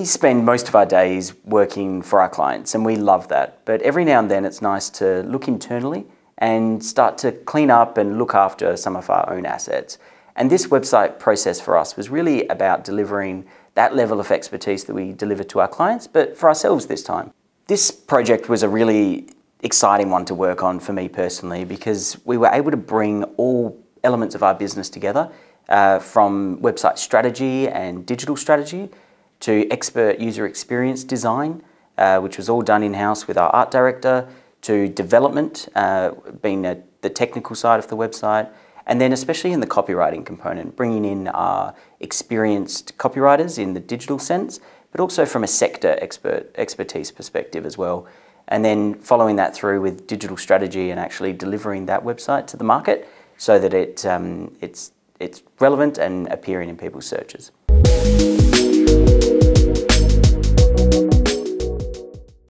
We spend most of our days working for our clients, and we love that. But every now and then it's nice to look internally and start to clean up and look after some of our own assets. And this website process for us was really about delivering that level of expertise that we deliver to our clients, but for ourselves this time. This project was a really exciting one to work on for me personally, because we were able to bring all elements of our business together, from website strategy and digital strategy to expert user experience design, which was all done in-house with our art director, to development, being the technical side of the website, and then especially in the copywriting component, bringing in our experienced copywriters in the digital sense, but also from a sector expertise perspective as well. And then following that through with digital strategy and actually delivering that website to the market so that it's relevant and appearing in people's searches.